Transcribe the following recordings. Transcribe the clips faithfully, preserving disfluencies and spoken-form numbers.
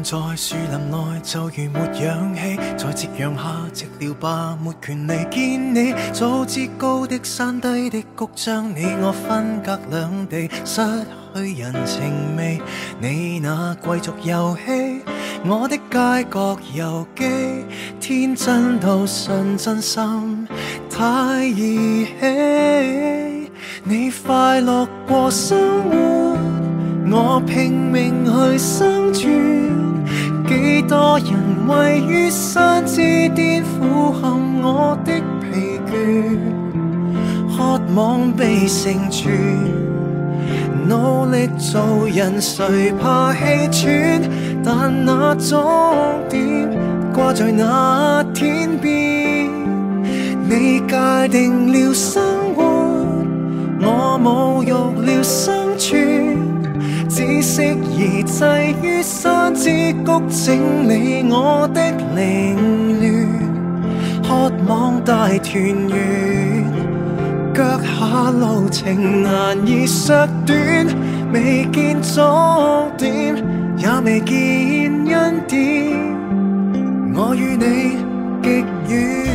在樹林內就如沒氧氣，在夕陽下寂寥吧，沒權利見你。早知高的山低的谷將你我分隔兩地，失去人情味。你那貴族遊戲，我的街角遊記，天真到信真心太兒戲。你快樂過生活，我拼命去生存，幾多人位於山之巔俯瞰我的疲倦，渴望被成全，努力做人誰怕氣喘，但那終點掛在那天邊。你界定了生活，我侮辱了生存，只適宜滯於山之谷，整理我的凌亂，渴望大團圓，腳下路程難以削短，未見終點，也未見恩典，我與你極遠。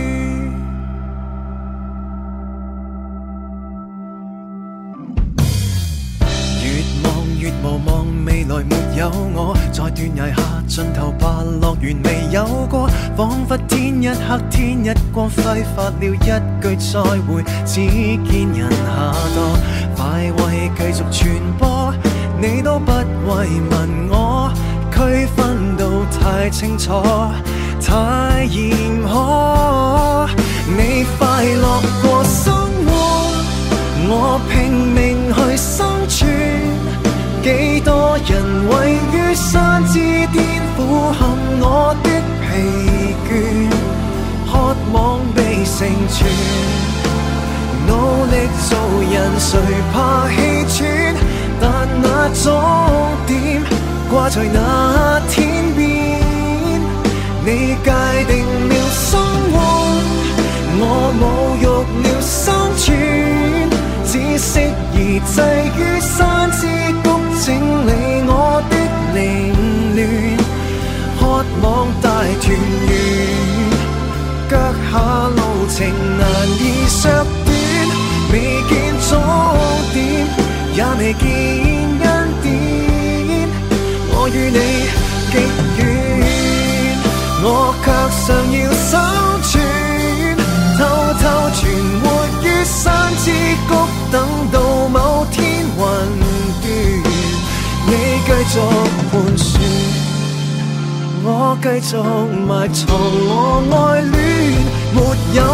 越無望未來沒有我，在斷崖下盡頭吧，樂園未有過，彷彿天一黑天一光，揮發了一句再會，只見人下墮。快慰繼續傳播，你都不慰問我，區分到太清楚，太嚴苛。你快樂過生活，我拼命去生存，幾多人位於山之巔俯瞰我的疲倦，渴望被成全，努力做人誰怕氣喘，但那終點掛在那天邊。你界定了生活，我侮辱了生存，只適宜滯於山之谷，整理我的凌亂，渴望大團圓，腳下路程難以削短，未見終點，也未見恩典，我與你極遠，我卻尚要生存，偷偷存活於山之谷，等到某天雲斷，你繼續盤旋，我繼續埋藏我愛戀，沒有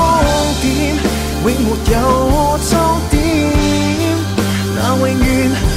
終點，永沒有終點，那永遠